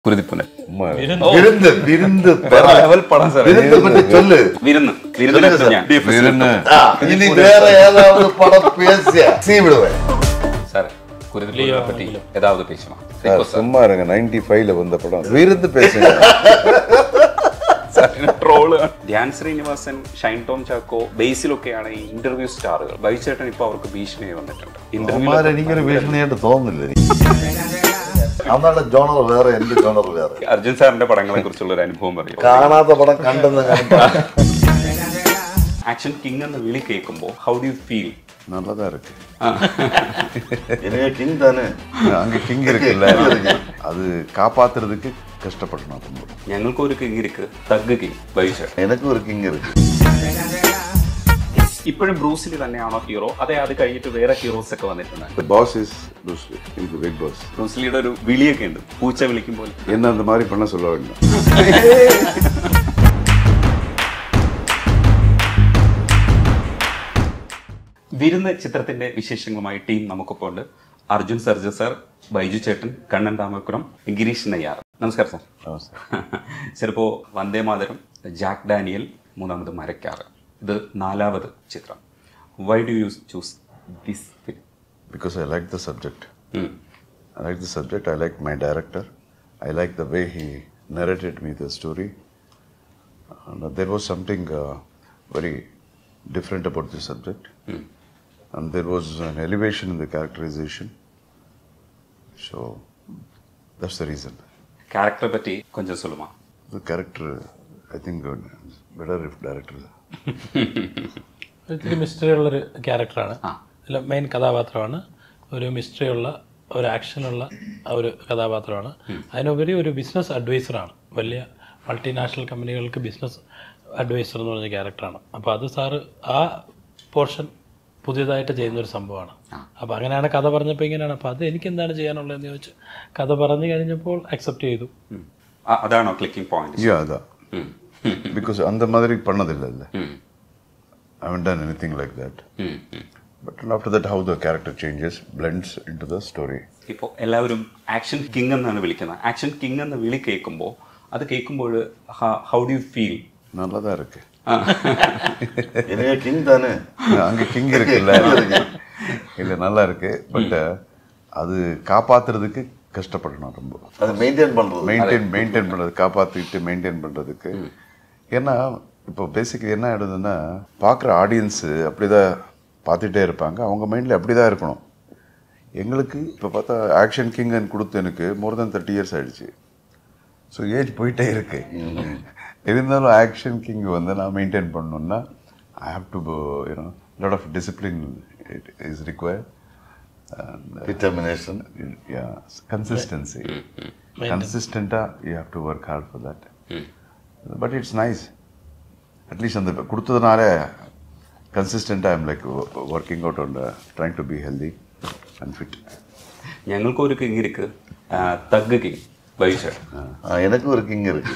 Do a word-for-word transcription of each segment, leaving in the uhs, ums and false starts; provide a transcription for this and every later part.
കുരുതിപ്പുന വിരുന്ന് വിരുന്ന് ലെവൽ പടം സാർ വിരുന്ന് പറ്റി ചൊല്ല് വിരുന്ന് വിരുന്ന് ഇനി വേറെ ഏതാவது படம் பேசிய சீ விடுவேன் சார் குருதிப்புன பத்தி ஏதாவது பேசுமா சும்மா இருங்க நைன்டி ஃபைவ்ல வந்த படம் விருந்து பேசுங்க ട്രോള് ധ്യാൻ ശ്രീനിവാസൻ ഷൈൻ ടോം ചാക്കോ ബേസിലൊക്കെയാണ് ഈ ഇന്റർവ്യൂ സ്റ്റാറുകൾ ബൈചേട്ടൻ ഇപ്പൊ അവർക്ക് ഭീഷണിയായി വന്നിട്ടുണ്ട് ഇന്റർവ്യൂ എനിക്കൊരു ഭീഷണിയായിട്ട് തോന്നുന്നില്ല അന്നാണ് ജോണർ വേറെ എന്റെ ജോണർ വേറെ അർജുൻ സാറിന്റെ പടങ്ങളെ കുറിച്ചുള്ള ഒരു അനുഭവം പറയും കാണാത്ത പടം കണ്ടെന്ന് ആക്ഷൻ കിങ് എന്ന വിളി കേൾക്കുമ്പോൾ ഹൗ ഡു യു ഫീൽ நல்லதா இருக்கு கிங் தானே அங்க கிங் இருக்குல்ல அது காப்பாத்துறதுக்கு கஷ்டப்படணும் ரொம்ப ഞങ്ങൾക്ക് ഒരു കിങ് ഇരിക്ക് തഗ് കിങ് ബൈചേട്ടൻ എനിക്കും ഒരു കിങ് ഇருக்கு ഇപ്പോഴും ബ്രൂസിലി തന്നെയാണോ ഹീറോ അതെ അത് കഴിഞ്ഞിട്ട് വേറെ ഹീറോസ് ഒക്കെ വന്നിട്ടുണ്ട് The boss is Bruce Lee, he's the big boss. ബ്രൂസ്ലിയുടെ ഒരു വിളിയൊക്കെ ഉണ്ട് പൂച്ച വിളിക്കും പോലെ என்ன அந்த மாதிரி பண்ண சொல்ல வேண்டாம் വിരുന്ന് ചിത്രത്തിന്റെ വിശേഷങ്ങളുമായി ടീം നമുക്കൊപ്പം ഉണ്ട്. അർജുൻ സർജ സാർ, ബൈജു ചേട്ടൻ, കണ്ണൻ രാമപുരം, ഗിരീഷ് നയ്യാർ. നമസ്കാരം സാർ. ചിലപ്പോ വന്ദേ മാതരം, ജാക്ക് ഡാനിയൽ, മൂന്നാമത് മരക്കാറ്, ഇത് നാലാമത് ചിത്രം. Why do you choose this film? Because I like the subject. Mm. I like the subject. I like my director. I like the way he narrated me the story. And there was something uh, very different about the subject. Mm. And there was an elevation in the characterization. So that's the reason. Character പറ്റി கொஞ்சம் சொல்லுமா? The character, I think, uh, better if director. ഒത്തിരി mystery ഉള്ളൊരു ക്യാരക്ടറാണ്. അതിൽ main കഥാപാത്രമാണ്. ഒരു mystery ഉള്ള ഒരു ആക്ഷനുള്ള ഒരു കഥാപാത്രമാണ്. അതിനുപരി ഒരു ബിസിനസ് അഡ്വൈസറാണ്. വലിയ മൾട്ടിനാഷണൽ കമ്പനികൾക്ക് ബിസിനസ് അഡ്വൈസർ എന്ന് പറഞ്ഞ ക്യാരക്ടറാണ്. അപ്പോൾ അത് സാറ് ആ പോർഷൻ പുതിയതായിട്ട് ചെയ്യുന്നൊരു സംഭവമാണ്. അപ്പോൾ അങ്ങനെയാണ് കഥ പറഞ്ഞപ്പോൾ ഇങ്ങനെയാണ്. അപ്പോൾ അത് എനിക്ക് എന്താണ് ചെയ്യാനുള്ളതെന്ന് ചോദിച്ച് കഥ പറഞ്ഞു കഴിഞ്ഞപ്പോൾ അക്സെപ്റ്റ് ചെയ്തു. അതാണോ ക്ലിക്കിംഗ് പോയിന്റ്? Yeah, അതാ. Because அந்த மாதிரி பண்ணதில்லை. I haven't done anything like that. But after that, how the character changes, blends into the story. ഇപ്പോൾ എല്ലാവരും ആക്ഷൻ കിങ് എന്നാണ് വിളിക്കുന്നത്. ആക്ഷൻ കിങ് എന്ന വിളി കേൾക്കുമ്പോൾ അത് കേൾക്കുമ്പോൾ ഹൗ ഡു യു ഫീൽ? நல்லதா இருக்கு. கிங் தானே அங்க கிங் இருக்குல்ல இல்ல நல்லா இருக்கு. பட் அது காப்பாத்துறதுக்கு கஷ்டப்படணும் ரொம்ப. அது மெயின்டைன் பண்றது மெயின்டைன் மெயின்டைன் பண்றது காப்பாற்றிட்டு மெயின்டைன் பண்றதுக்கு. ஏன்னா இப்போ பேசிக்கலி என்ன ஆயிடுதுன்னா பார்க்குற ஆடியன்ஸு அப்படிதான் பார்த்துட்டே இருப்பாங்க. அவங்க மைண்டில் அப்படி தான் இருக்கணும். எங்களுக்கு இப்போ பார்த்தா ஆக்ஷன் கிங்கன்னு கொடுத்து எனக்கு மோர் தென் தேர்ட்டி இயர்ஸ் ஆகிடுச்சு. ஸோ ஏஜ் போயிட்டே இருக்கு. இருந்தாலும் ஆக்ஷன் கிங் வந்து நான் மெயின்டைன் பண்ணணுன்னா I have to you know lot of discipline it is required. Determination, consistency. கன்சிஸ்டண்ட்டாக you have to work hard for that. But it's nice. At least அந்த கொடுத்ததுனால consistent I am like working out on trying to be healthy and fit. ഞങ്ങൾക്ക് ഒരു king ഇരിക്ക് thug king ബൈചേട്ടൻ. എനിക്കും ഒരു king ഇருக்கு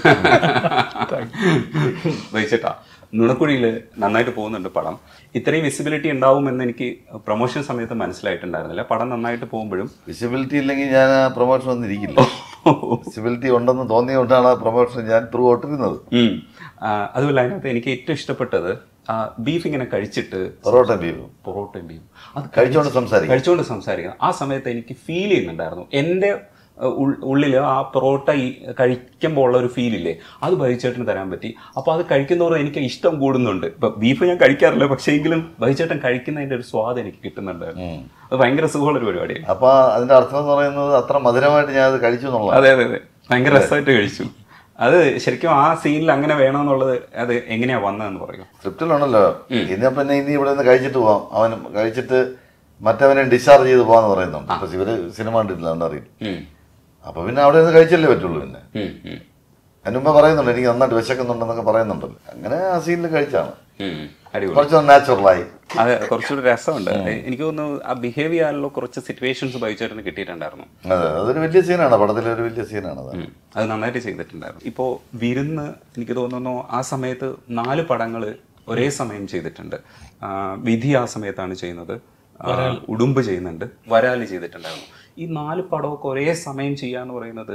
ബൈചേട്ടാ. നുണക്കുഴിയിൽ നന്നായിട്ട് പോകുന്നുണ്ട് പടം. ഇത്രയും വിസിബിലിറ്റി ഉണ്ടാവുമെന്ന് എനിക്ക് പ്രൊമോഷൻ സമയത്ത് മനസ്സിലായിട്ടുണ്ടായിരുന്നില്ല. പടം നന്നായിട്ട് പോകുമ്പോഴും വിസിബിലിറ്റി ഇല്ലെങ്കിൽ ഞാൻ ആ പ്രൊമോഷൻ ഒന്നും ഇരിക്കില്ല. വിസിബിലിറ്റി ഉണ്ടെന്ന് തോന്നിയോണ്ടാണ് ആ പ്രൊമോഷൻ ഞാൻ ത്രൂ ഔട്ടിരുന്നത്. അതുപോലെ അതിനകത്ത് എനിക്ക് ഏറ്റവും ഇഷ്ടപ്പെട്ടത് ബീഫ് ഇങ്ങനെ കഴിച്ചിട്ട് പൊറോട്ട ബീഫും പൊറോട്ടയും ബീഫും അത് കഴിച്ചോണ്ട് സംസാരിക്കും കഴിച്ചോണ്ട് സംസാരിക്കണം. ആ സമയത്ത് എനിക്ക് ഫീൽ ചെയ്യുന്നുണ്ടായിരുന്നു എൻ്റെ ഉള്ളിൽ ആ പൊറോട്ട ഈ കഴിക്കുമ്പോൾ ഉള്ള ഒരു ഫീലില്ലേ, അത് ബൈചേട്ടന് തരാൻ പറ്റി. അപ്പോൾ അത് കഴിക്കുന്നതോടെ എനിക്ക് ഇഷ്ടം കൂടുന്നുണ്ട്. ഇപ്പം ബീഫ് ഞാൻ കഴിക്കാറില്ല, പക്ഷേ എങ്കിലും ബൈചേട്ടൻ കഴിക്കുന്നതിൻ്റെ ഒരു സ്വാദ് എനിക്ക് കിട്ടുന്നുണ്ടായിരുന്നു. അത് ഭയങ്കര സുഖമുള്ളൊരു പരിപാടിയാണ്. അപ്പോൾ അതിൻ്റെ അർത്ഥം എന്ന് പറയുന്നത് അത്ര മധുരമായിട്ട് ഞാൻ അത് കഴിച്ചു എന്നുള്ളത്. അതെ അതെ അതെ, ഭയങ്കര രസമായിട്ട് കഴിച്ചു. അത് ശരിക്കും ആ സീനിൽ അങ്ങനെ വേണമെന്നുള്ളത് അത് എങ്ങനെയാ വന്നതെന്ന് പറയും. സ്ക്രിപ്റ്റിലാണല്ലോ. ഇനി പിന്നെ ഇനി ഇവിടെ നിന്ന് കഴിച്ചിട്ട് പോവാം, അവൻ കഴിച്ചിട്ട് മറ്റവനെ ഡിസ്ചാർജ് ചെയ്ത് പോവാന്ന് പറയുന്നുണ്ട്. ഇപ്പൊ ഇവര് സിനിമ കണ്ടിട്ടില്ല, അറിയും. അപ്പൊ പിന്നെ അവിടെ നിന്ന് കഴിച്ചല്ലേ പറ്റുള്ളൂ. പിന്നെ അതിന് മുമ്പേ പറയുന്നുണ്ട് എനിക്ക് നന്നായിട്ട് വിശക്കുന്നുണ്ടെന്നൊക്കെ പറയുന്നുണ്ടല്ലോ. അങ്ങനെ ആ സീനിൽ കഴിച്ചാണ് കുറച്ച് നാച്ചുറലായി. അതെ, കുറച്ചുകൂടി രസമുണ്ട്. എനിക്ക് തോന്നുന്നു ആ ബിഹേവ് ചെയ്യാനുള്ള കുറച്ച് സിറ്റുവേഷൻസ് ബൈചേട്ടന് കിട്ടിയിട്ടുണ്ടായിരുന്നു. അതെ, അതൊരു വലിയ സീനാണ്, പടത്തിലെ ഒരു വലിയ സീനാണ്. അത് നന്നായിട്ട് ചെയ്തിട്ടുണ്ടായിരുന്നു. ഇപ്പോൾ വിരുന്ന് എനിക്ക് തോന്നുന്നു ആ സമയത്ത് നാല് പടങ്ങൾ ഒരേ സമയം ചെയ്തിട്ടുണ്ട്. വിധി ആ സമയത്താണ് ചെയ്യുന്നത്, ഉടുമ്പ് ചെയ്യുന്നുണ്ട്, വരാല് ചെയ്തിട്ടുണ്ടായിരുന്നു. ഈ നാല് പടമൊക്കെ ഒരേ സമയം ചെയ്യാന്ന് പറയുന്നത്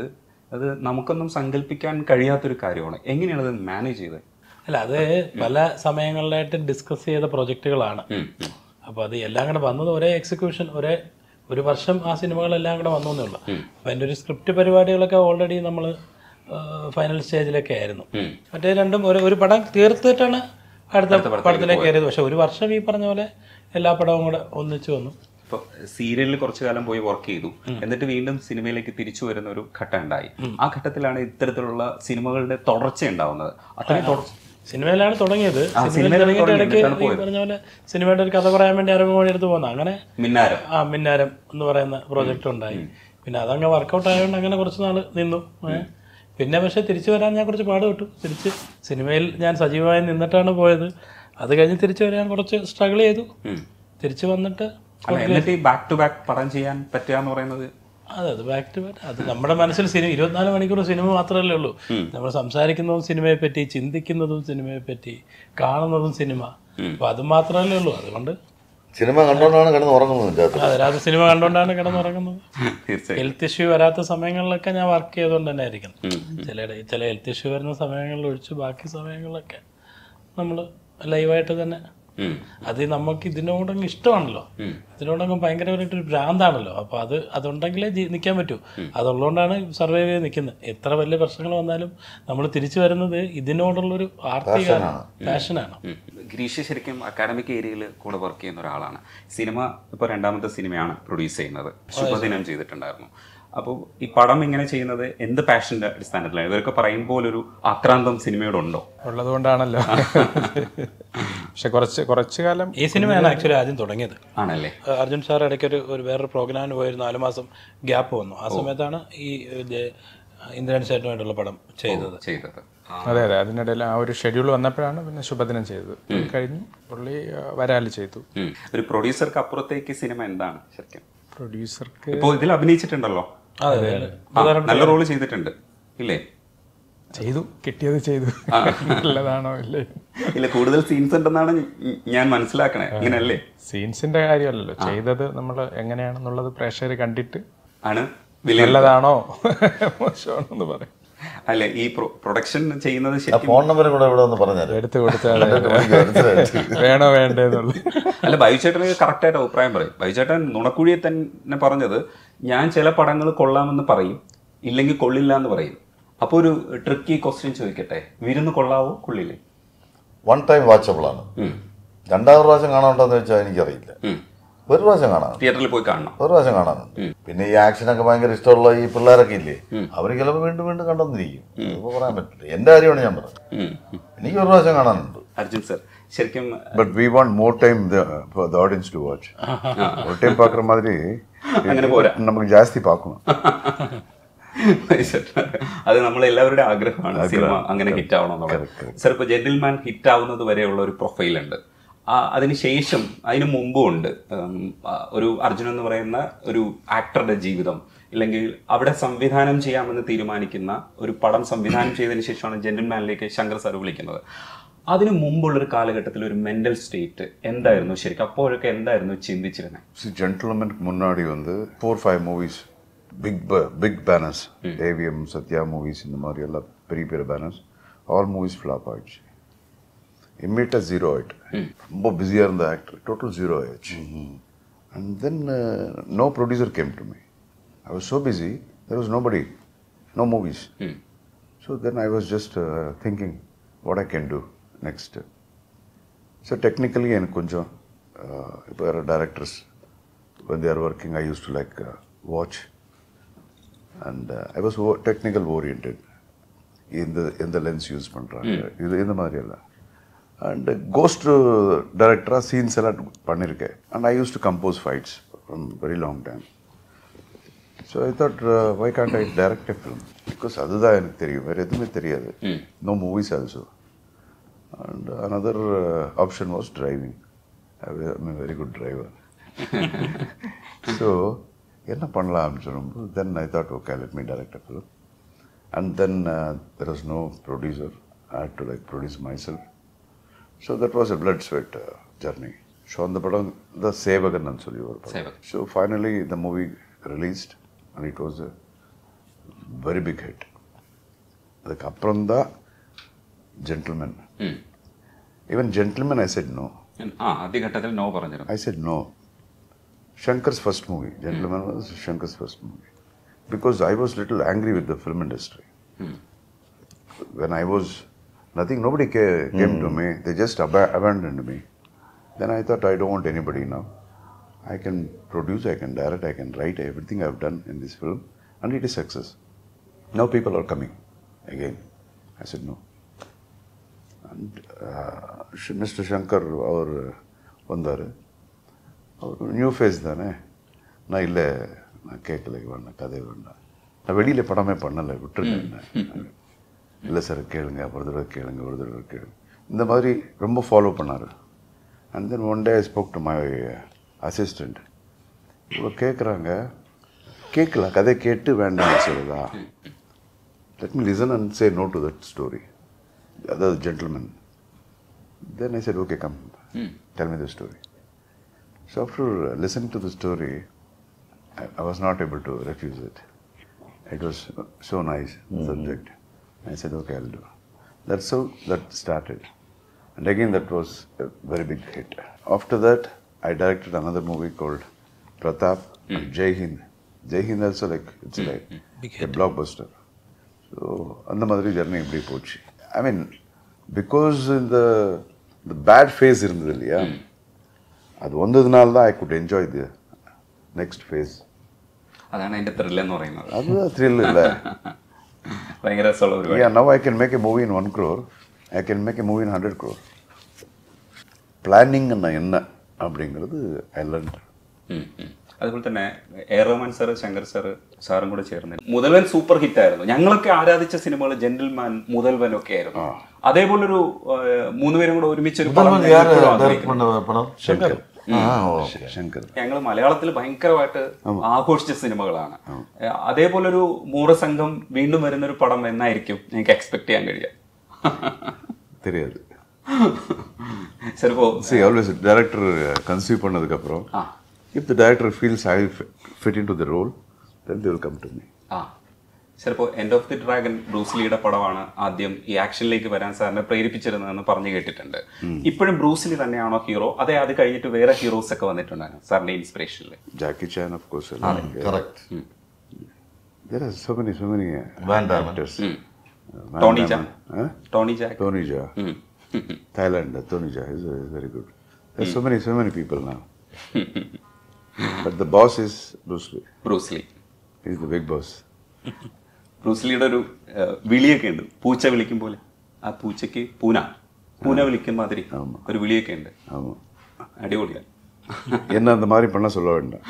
അത് നമുക്കൊന്നും സങ്കല്പിക്കാൻ കഴിയാത്തൊരു കാര്യമാണ്. എങ്ങനെയാണ് അത് മാനേജ് ചെയ്തത്? അല്ല, അത് പല സമയങ്ങളിലായിട്ട് ഡിസ്കസ് ചെയ്ത പ്രൊജക്റ്റുകളാണ്. അപ്പോൾ അത് എല്ലാം കൂടെ വന്നത് ഒരേ എക്സിക്യൂഷൻ, ഒരേ ഒരു വർഷം ആ സിനിമകളെല്ലാം കൂടെ വന്നേ ഉള്ളൂ. അപ്പോൾ എൻ്റെ ഒരു സ്ക്രിപ്റ്റ് പരിപാടികളൊക്കെ ഓൾറെഡി നമ്മൾ ഫൈനൽ സ്റ്റേജിലൊക്കെ ആയിരുന്നു. മറ്റേ രണ്ടും ഒരു ഒരു പടം തീർത്തിട്ടാണ് അടുത്ത പടത്തിലേക്ക് കയറിയത്. പക്ഷെ ഒരു വർഷം ഈ പറഞ്ഞ പോലെ എല്ലാ പടവും കൂടെ ഒന്നിച്ചു വന്നു. ഇപ്പോൾ സീരിയലിൽ കുറച്ചു കാലം പോയി വർക്ക് ചെയ്തു, എന്നിട്ട് വീണ്ടും സിനിമയിലേക്ക് തിരിച്ചു വരുന്ന ഒരു ഘട്ടം ഉണ്ടായി. ആ ഘട്ടത്തിലാണ് ഇത്തരത്തിലുള്ള സിനിമകളുടെ തുടർച്ച ഉണ്ടാവുന്നത്. അത്രയും തുടർച്ച സിനിമയിലാണ് തുടങ്ങിയത്. സിനിമയിൽ തുടങ്ങിയിട്ട് ഇടയ്ക്ക് ഈ പറഞ്ഞ പോലെ സിനിമയുടെ ഒരു കഥ പറയാൻ വേണ്ടി അരമണി എടുത്ത് പോകുന്നത്. അങ്ങനെ മിന്നാരം ആ മിന്നാരം എന്ന് പറയുന്ന പ്രോജക്റ്റ് ഉണ്ടായി. പിന്നെ അതങ്ങ് വർക്കൗട്ട് ആയതുകൊണ്ട് അങ്ങനെ കുറച്ച് നാൾ നിന്നു. പിന്നെ പക്ഷെ തിരിച്ചു വരാൻ ഞാൻ കുറച്ച് പാട് വിട്ടു. തിരിച്ച് സിനിമയിൽ ഞാൻ സജീവമായി നിന്നിട്ടാണ് പോയത്. അത് കഴിഞ്ഞ് തിരിച്ചു വരാൻ കുറച്ച് സ്ട്രഗിൾ ചെയ്തു. തിരിച്ചു വന്നിട്ട് എന്നിട്ട് ബാക്ക് ടു ബാക്ക് പടം ചെയ്യാൻ പറ്റുക എന്ന് പറയുന്നത്, അതെ, അത് ബാക്ക് ടു ബാക്ക്. അത് നമ്മുടെ മനസ്സിൽ സിനിമ ഇരുപത്തിനാല് മണിക്കൂർ സിനിമ മാത്രമല്ലേ ഉള്ളൂ. നമ്മൾ സംസാരിക്കുന്നതും സിനിമയെ പറ്റി, ചിന്തിക്കുന്നതും സിനിമയെ പറ്റി, കാണുന്നതും സിനിമ. അപ്പൊ അത് മാത്രമല്ലേ ഉള്ളൂ. അതുകൊണ്ട് സിനിമ കണ്ടോണ്ടാണ് കിടന്ന് ഉറങ്ങുന്നത്. അതെ, രാത്രി സിനിമ കണ്ടുകൊണ്ടാണ് കിടന്നുറങ്ങുന്നത്. ഹെൽത്ത് ഇഷ്യൂ വരാത്ത സമയങ്ങളിലൊക്കെ ഞാൻ വർക്ക് ചെയ്തുകൊണ്ട് തന്നെ ആയിരിക്കും. ചില ചില ഹെൽത്ത് ഇഷ്യൂ വരുന്ന സമയങ്ങളിൽ ഒഴിച്ച് ബാക്കി സമയങ്ങളിലൊക്കെ നമ്മൾ ലൈവായിട്ട് തന്നെ. അത് നമുക്ക് ഇതിനോടങ്ങ് ഇഷ്ടമാണല്ലോ, ഇതിനോടങ്ങ് ഭയങ്കരമായിട്ടൊരു ഭ്രാന്താണല്ലോ. അപ്പൊ അത് അതുണ്ടെങ്കിലേ നിൽക്കാൻ പറ്റൂ. അതുള്ളതുകൊണ്ടാണ് സർവൈവ് ചെയ്ത് നിൽക്കുന്നത്. എത്ര വലിയ പ്രശ്നങ്ങൾ വന്നാലും നമ്മൾ തിരിച്ചു വരുന്നത് ഇതിനോടുള്ളൊരു ആർത്തിയാണ്, പാഷനാണ്. ഗിരീഷ് ശരിക്കും അക്കാഡമിക് ഏരിയയിൽ കൂടെ വർക്ക് ചെയ്യുന്ന ഒരാളാണ്. സിനിമ ഇപ്പോൾ രണ്ടാമത്തെ സിനിമയാണ് പ്രൊഡ്യൂസ് ചെയ്യുന്നത്. ശുഭദിനം ചെയ്തിട്ടുണ്ടായിരുന്നു. അപ്പോൾ ഈ പടം ഇങ്ങനെ ചെയ്യുന്നത് എന്ത് പാഷന്റെ അടിസ്ഥാനത്തിലാണ്? ഇവരൊക്കെ പറയുമ്പോൾ ഒരു ആക്രാന്തം സിനിമയോടുണ്ടോ? ഉള്ളതുകൊണ്ടാണല്ലോ. പക്ഷെ കുറച്ച് കുറച്ചു കാലം ഈ സിനിമയാണ് ആക്ച്വലി ആദ്യം തുടങ്ങിയത്. ആണല്ലേ? അർജുൻ സാർ ഇടയ്ക്ക് ഒരു ഒരു വേറൊരു പ്രോഗ്രാമിന് പോയിരുന്നു. നാല് മാസം ഗ്യാപ്പ് വന്നു. ആ സമയത്താണ് ഈ ഇന്ദ്രൻ സേട്ടുമായിട്ടുള്ള പടം ചെയ്തത് ചെയ്തത് അതെ അതെ അതിനിടയിൽ ആ ഒരു ഷെഡ്യൂൾ വന്നപ്പോഴാണ് പിന്നെ ശുഭദിനം ചെയ്തത്. കഴിഞ്ഞ് പുള്ളി വരാല് ചെയ്തു. ഒരു പ്രൊഡ്യൂസർക്ക് അപ്പുറത്തേക്ക് സിനിമ എന്താണ് ശരിക്കും? പ്രൊഡ്യൂസർക്ക് ഇപ്പോൾ ഇതിൽ അഭിനയിച്ചിട്ടുണ്ടല്ലോ, നല്ല റോള് ചെയ്തിട്ടുണ്ട് ഇല്ലേ? ചെയ്തു, കിട്ടിയത് ചെയ്തു. നല്ലതാണോ ഇല്ലേ? ഇല്ല, കൂടുതൽ സീൻസ് ഉണ്ടെന്നാണ് ഞാൻ മനസ്സിലാക്കണേ. ഇങ്ങനെയല്ലേ? സീൻസിന്റെ കാര്യമല്ലല്ലോ, ചെയ്തത് നമ്മൾ എങ്ങനെയാണെന്നുള്ളത് പ്രേക്ഷകർ കണ്ടിട്ട് ആണ് നല്ലതാണോ മോശമാണോന്ന് പറയും. അല്ലെ, ഈ പ്രൊഡക്ഷൻ ചെയ്യുന്നത് ഫോൺ നമ്പർ കൂടെ ഇവിടെ ഒന്ന് പറഞ്ഞാൽ എടുത്തു കൊടുത്താൽ വേണോ വേണ്ടേന്നുള്ളു. അല്ല, ബൈചേട്ടന് കറക്റ്റ് ആയിട്ട് അഭിപ്രായം പറയും. ബൈചേട്ടൻ നുണക്കുഴിയെ തന്നെ പറഞ്ഞത്, ഞാൻ ചില പടങ്ങൾ കൊള്ളാമെന്ന് പറയും, ഇല്ലെങ്കിൽ കൊള്ളില്ല എന്ന് പറയും. അപ്പൊ ഒരു ട്രിക്കി ക്വസ്റ്റ്യൻ ചോദിക്കട്ടെ, വിരുന്ന് കൊള്ളാവോ കൊള്ളില്ലേ? വൺ ടൈം വാച്ചബിൾ ആണ്. രണ്ടാമത് പ്രാവശ്യം കാണാനുണ്ടോന്ന് വെച്ചാൽ എനിക്കറിയില്ല. ഒരു പ്രാവശ്യം കാണാൻ തിയേറ്ററിൽ പോയി കാണണം, ഒരു പ്രാവശ്യം കാണാനുണ്ട്. പിന്നെ ഈ ആക്ഷനൊക്കെ ഭയങ്കര ഇഷ്ടമുള്ള ഈ പിള്ളേരൊക്കെ ഇല്ലേ, അവർ ചിലപ്പോൾ വീണ്ടും വീണ്ടും കണ്ടെന്നിരിക്കും. അതിപ്പോ പറയാൻ പറ്റില്ല. എന്റെ കാര്യമാണ് ഞാൻ പറഞ്ഞത്. എനിക്ക് ഒരു പ്രാവശ്യം കാണാനുണ്ട്. അർജുൻ സർ ശരിക്കും but we want more time the, for the audience to watch. ஒரு டைம் பார்க்குற மாதிரி അങ്ങനെ പോരാ, നമുക്ക് ജാസ്തി பார்க்கணும். അത് നമ്മളെല്ലാവരുടെ ആഗ്രഹമാണ് സിനിമ അങ്ങനെ ഹിറ്റ് ആവണം എന്നുള്ളത്. സർ, ഇപ്പൊ ജെന്റിൽമാൻ ഹിറ്റ് ആവുന്നത് വരെയുള്ള ഒരു പ്രൊഫൈലുണ്ട്. അതിനുശേഷം അതിനു മുമ്പും ഉണ്ട് ഒരു അർജുൻ എന്ന് പറയുന്ന ഒരു ആക്ടറുടെ ജീവിതം, ഇല്ലെങ്കിൽ അവിടെ സംവിധാനം ചെയ്യാമെന്ന് തീരുമാനിക്കുന്ന ഒരു പടം സംവിധാനം ചെയ്തതിനു ശേഷമാണ് ജെന്റിൽമാനിലേക്ക് ശങ്കർ സാർ വിളിക്കുന്നത്. അതിനു മുമ്പുള്ളൊരു കാലഘട്ടത്തിൽ ഒരു മെന്റൽ സ്റ്റേറ്റ് എന്തായിരുന്നു ശരിക്കും? അപ്പോഴൊക്കെ എന്തായിരുന്നു ചിന്തിച്ചിരുന്നത്? ஜென்டில்மேனுக்கு முன்னாடி வந்து four five movies, big big banners, AVM Sathya movies, இந்த மாதிரி எல்லாம் பெரிய பெரிய பேனர்ஸ், ஆல் மூவிஸ் ஃப்ளாப் ஆயிடுச்சு. இம்மீடியட்டாக ஜீரோ ஆயிட்டு. ரொம்ப பிஸியாக இருந்த ஆக்டர் டோட்டல் ஜீரோ ஆயிடுச்சு. And then no producer came to me. I was so busy, there was nobody, no movies. So then I was just thinking what I can do next. So technically எனக்கு கொஞ்சம் இப்போ வேறு directors when they are working I used to like uh, watch and uh, I was o- technical oriented. இந்த எந்த lens use பண்ணுறாங்க இது இந்த மாதிரி எல்லாம். அண்ட் கோஸ்ட் டைரக்டராக சீன்ஸ் எல்லாம் பண்ணியிருக்கேன். And I use to compose fights from very long time. So I thought why can't I direct a film, because அதுதான் எனக்கு தெரியும், வேறு எதுவுமே தெரியாது. No movies also. And another uh, option was driving. I'm a very good driver. So, enna pannalam sollumbod, then I thought, okay, let me direct a film. And then uh, there was no producer. I had to like produce myself. So that was a blood sweat uh, journey. So on the padam, the Sevagan and solli or padam. So finally the movie released and it was a very big hit. அதுக்கப்புறம் தான் ஜென்டில்மேன். Even gentleman I said no. ആ ആദ്യഘട്ടത്തിൽ no പറഞ്ഞിരുന്നു. I said no. Shankar's first movie, Gentleman, was Shankar's first movie. Because I was little angry with the film industry. Hmm. When I was nothing, nobody ca- came to me. They just ab- abandoned me. Then I thought, I don't want anybody now. I can produce, I can direct, I can write everything I've done in this film, and it is success. Now people are coming again. I said no. And uh, Mister Shankar அவர் வந்தார். அவர் new face தானே. நான் இல்லை, நான் கேட்கல, வேண்டாம் கதை வேண்டாம், நான் வெளியில் படமே பண்ணலை, விட்டுருக்கேன். இல்லை சார் கேளுங்க, ஒரு தடவை கேளுங்க, ஒரு தடவை கேளுங்க, இந்த மாதிரி ரொம்ப ஃபாலோ பண்ணார். And then one day I spoke to my assistant. இவ்வளோ கேட்குறாங்க, கேட்கல, கதை கேட்டு வேண்டாம்னு சொல்லுதா, let me listen and say no to that story. Other gentleman. Then I said, okay, come, hmm. tell me the story. So after listening to the story, I, I was not able to refuse it. It was so nice, the mm-hmm. subject. I said, okay, I'll do. That's how that started. And again, that was a very big hit. After that, I directed another movie called Pratap mm. and Jai Hind. Jai Hind also, like, it's mm. like big a hit. Blockbuster. So, அந்த மாதிரி journey இப்படி போச்சு. I mean, because in the the bad phase இருந்தது இல்லையா, அது வந்ததுனால தான் I could enjoy the next phase. അതാണ് അതിന്റെ ത്രിൽ എന്ന് പറയുന്നത്. அதுதான் த்ரில் இல்லை, ഭയങ്കര രസമുള്ള ഒരു. Yeah, now I can make a movie in one crore. I can make a movie in hundred crore. Planning என்ன அப்படிங்கிறது I learned. അതുപോലെ തന്നെ A Rahman sir, Shankar sir, സാറും കൂടെ ചേർന്ന് മുതൽവൻ സൂപ്പർ ഹിറ്റ് ആയിരുന്നു. ഞങ്ങളൊക്കെ ആരാധിച്ച സിനിമകൾ ജെന്റിൽമാൻ, മുതൽവൻ ഒക്കെ ആയിരുന്നു. അതേപോലൊരു മൂന്നുപേരും കൂടെ ഒരുമിച്ചൊരു ശങ്കർ ഞങ്ങൾ മലയാളത്തിൽ ഭയങ്കരമായിട്ട് ആഘോഷിച്ച സിനിമകളാണ്. അതേപോലൊരു മൂറസംഘം വീണ്ടും വരുന്നൊരു പടം എന്നായിരിക്കും ഞങ്ങൾക്ക് എക്സ്പെക്ട് ചെയ്യാൻ കഴിയുക? தெரியாது. ചിലപ്പോ ஆல்வேஸ் டைரக்டர் கன்சீவ் பண்ணதுக்கு அப்புறம் if the director feels I fit into the role, then they will come to me. ആ ചിലപ്പോൾ എൻഡ് ഓഫ് ദി ഡ്രാഗൺ ബ്രൂസ്ലിയുടെ പടമാണ് ആദ്യം ഈ ആക്ഷനിലേക്ക് വരാൻ സാറിനെ പ്രേരിപ്പിച്ചിരുന്നതെന്ന് പറഞ്ഞു കേട്ടിട്ടുണ്ട്. ഇപ്പോഴും ബ്രൂസ്ലി തന്നെയാണോ ഹീറോ, അതെ അത് കഴിഞ്ഞിട്ട് വേറെ ഹീറോസ് ഒക്കെ വന്നിട്ടുണ്ടായിരുന്നു സാറിന്റെ ഇൻസ്പിറേഷനിൽ? Jackie Chan of course. correct. There are so many so many actors. Tony Jaa, Tony Jaa, Tony Jaa, Thailand, Tony Jaa is very good. There are so many so many people now. But the boss is Bruce Lee. Bruce Lee. He is the big boss. ബ്രൂസ്ലിയുടെ ഒരു വിളിയൊക്കെ ഉണ്ട്, പൂച്ച വിളിക്കും പോലെ. ആ പൂച്ചയ്ക്ക് പൂന പൂന വിളിക്കും മാതിരി ഒരു വിളിയൊക്കെ ഉണ്ട്. അടിപൊളിയാണ്. என்ன அந்த மாதிரி பண்ண சொல்ல வேண்டாம்.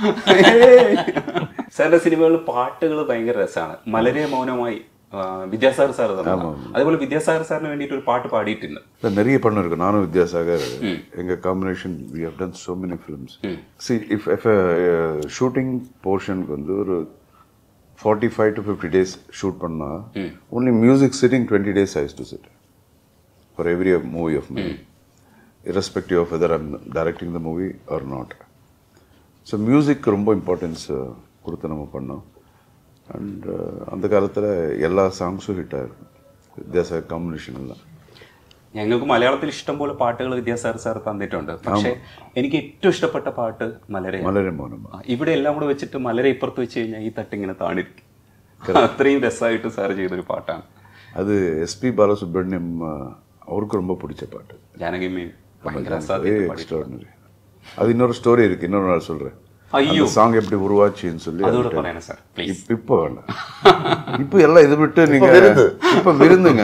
സാറിന്റെ സിനിമകളിൽ പാട്ടുകൾ ഭയങ്കര രസമാണ്. മലരെ മൗനമായി വിദ്യാസാഗർ സാർ തന്നെ, അതേപോലെ വിദ്യാസാഗർ സാറിന് വേണ്ടിയിട്ട് ഒരു പാട്ട് പാടിയിട്ടുണ്ട്. நிறைய பண்ணிருக்கு. நானும் வித்யாசாகர் எங்க combination we have done so many films. See, if if a shooting portion வந்து ஒரு forty-five to fifty days shoot பண்ணா, only music sitting twenty days I used to sit for every movie of mine, irrespective of whether I'm directing the movie or not. So music ரொம்ப importance கொடுத்து நம்ம பண்ணோம். And அந்த കാലത്തിൽ എല്ലാ സോങ്സും ഹിറ്റായിരുന്നു വിദ്യാസാഗർ കോമ്പിനേഷനെല്ലാം. ഞങ്ങൾക്ക് മലയാളത്തിൽ ഇഷ്ടം പോലെ പാട്ടുകൾ വിദ്യാസാഗർ സാർ തന്നിട്ടുണ്ട്. പക്ഷേ എനിക്ക് ഏറ്റവും ഇഷ്ടപ്പെട്ട പാട്ട് മലരെ മലരെ മൗനം. ഇവിടെ എല്ലാം കൂടെ വെച്ചിട്ട് മലരെ ഇപ്പുറത്ത് വെച്ച് കഴിഞ്ഞാൽ ഈ തട്ടിങ്ങനെ താണിരിക്കും. അത്രയും രസമായിട്ട് സാർ ചെയ്തൊരു പാട്ടാണ് അത്. എസ് പി ബാലസുബ്രഹ്മണ്യം അവർക്ക് ரொம்ப പിടിച്ച പാട്ട്. ജാനകിയമ്മയും ഭയങ്കര എക്സ്ട്രാordinary. அது இன்னொரு ஸ்டோரி இருக்கு, இன்னொரு நாள் சொல்றேன். ஐயோ சாங் எப்படி உருவாச்சுன்னு சொல்லி அதோட പറയാനാ சார் ப்ளீஸ். இப்போ வேண்டாம், இப்போ எல்லாம் ഇത് വിട്ട് நீங்க ഇപ്പൊ വിരുന്നുங்க.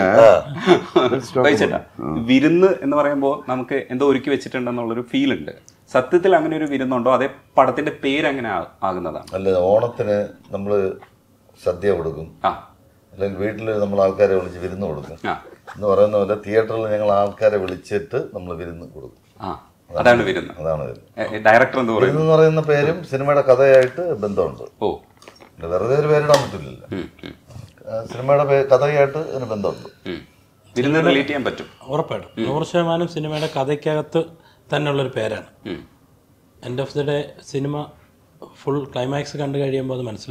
വിരുന്ന് എന്ന് പറയുമ്പോൾ നമുക്ക് എന്തോ ഒരുക്കി വെച്ചിട്ടുണ്ടെന്നുള്ളൊരു ഫീൽ ഉണ്ട്. സത്യത്തിൽ അങ്ങനെ ഒരു വിരുന്നുണ്ടോ, അതേ പടത്തിന്റെ പേര് അങ്ങനെ ആകുന്നതാണ്? അല്ല, ഓണത്തിന് നമ്മള് സദ്യ കൊടുക്കും, അല്ലെങ്കിൽ വീട്ടിൽ നമ്മൾ ആൾക്കാരെ വിളിച്ച് വിരുന്ന് കൊടുക്കും എന്ന് പറയുന്ന പോലെ തിയേറ്ററിൽ ഞങ്ങൾ ആൾക്കാരെ വിളിച്ചിട്ട് നമ്മൾ വിരുന്ന് കൊടുക്കും. അതാണ് വിരുന്ന്. അതാണ് ഡയറക്ടർ എന്ന് വിരുന്ന് എന്ന് പറയുന്ന പേരും സിനിമയുടെ കഥയായിട്ട് ബന്ധമുണ്ട്. ഓ, വെറുതെ ഒരു പേരിടാൻ പറ്റില്ലല്ലോ. സിനിമയുടെ കഥയായിട്ട് ഇതിന് ബന്ധമുണ്ട്. വിരുന്ന് റിലേറ്റ് ചെയ്യാൻ പറ്റും ഉറപ്പായിട്ടും. നൂറ് ശതമാനം സിനിമയുടെ കഥയ്ക്കകത്ത് തന്നെയുള്ളൊരു പേരാണ്. എൻഡ് ഓഫ് ദി ഡേ സിനിമ ഫുൾ ക്ലൈമാക്സ് കണ്ടു കഴിയുമ്പോൾ അത് മനസ്സിലാവും